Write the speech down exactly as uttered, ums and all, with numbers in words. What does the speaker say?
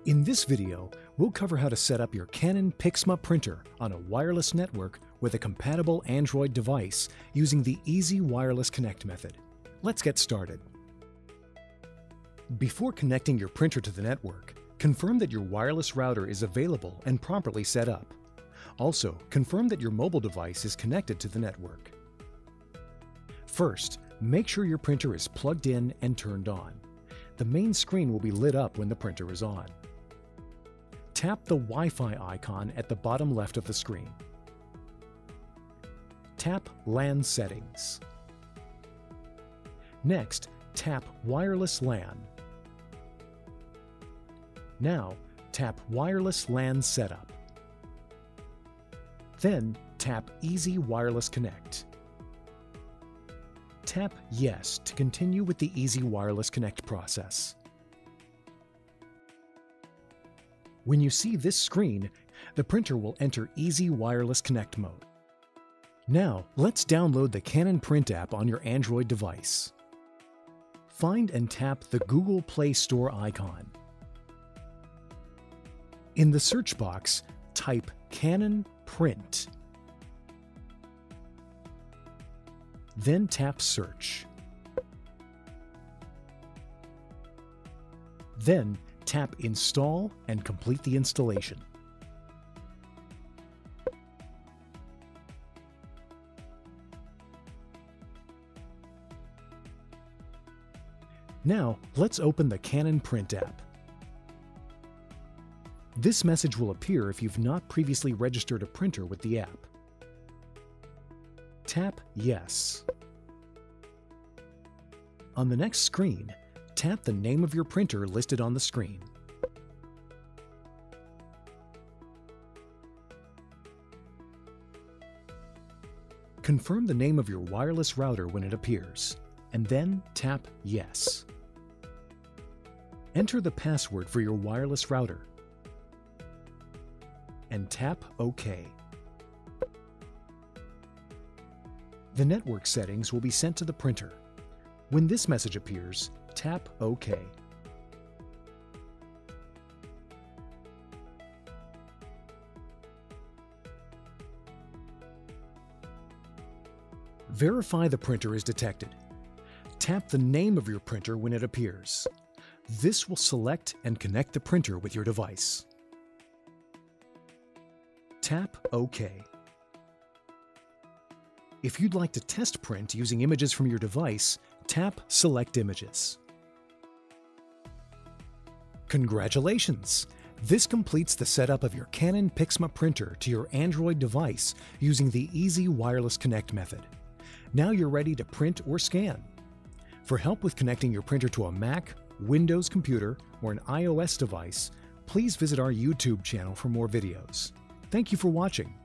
In this video, we'll cover how to set up your Canon PIXMA printer on a wireless network with a compatible Android device using the Easy Wireless Connect method. Let's get started. Before connecting your printer to the network, confirm that your wireless router is available and properly set up. Also, confirm that your mobile device is connected to the network. First, make sure your printer is plugged in and turned on. The main screen will be lit up when the printer is on. Tap the Wi-Fi icon at the bottom left of the screen. Tap LAN Settings. Next, tap Wireless LAN. Now, tap Wireless LAN Setup. Then, tap Easy Wireless Connect. Tap Yes to continue with the Easy Wireless Connect process. When you see this screen, the printer will enter Easy Wireless Connect mode. Now, let's download the Canon Print App on your Android device. Find and tap the Google Play Store icon. In the search box, type Canon Print. Then tap Search. Then tap Install and complete the installation. Now, let's open the Canon Print App. This message will appear if you've not previously registered a printer with the app. Tap Yes. On the next screen, tap the name of your printer listed on the screen. Confirm the name of your wireless router when it appears, and then tap Yes. Enter the password for your wireless router, and tap OK. The network settings will be sent to the printer. When this message appears, tap OK. Verify the printer is detected. Tap the name of your printer when it appears. This will select and connect the printer with your device. Tap OK. If you'd like to test print using images from your device, tap Select Images. Congratulations! This completes the setup of your Canon PIXMA printer to your Android device using the Easy Wireless Connect method. Now you're ready to print or scan. For help with connecting your printer to a Mac, Windows computer, or an iOS device, please visit our YouTube channel for more videos. Thank you for watching.